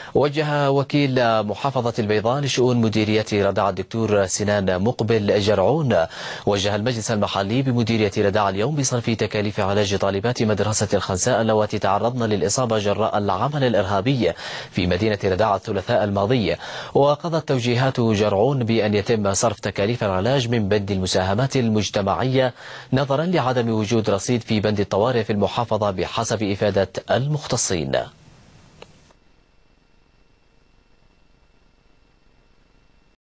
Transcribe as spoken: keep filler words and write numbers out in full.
وجه وكيل محافظة البيضاء لشؤون مديرية رداع الدكتور سنان مقبل جرعون وجه المجلس المحلي بمديرية رداع اليوم بصرف تكاليف علاج طالبات مدرسة الخنساء اللواتي تعرضن للإصابة جراء العمل الإرهابي في مدينة رداع الثلاثاء الماضي. وقضت توجيهات جرعون بأن يتم صرف تكاليف العلاج من بند المساهمات المجتمعية نظرا لعدم وجود رصيد في بند الطوارئ في المحافظة بحسب إفادة المختصين.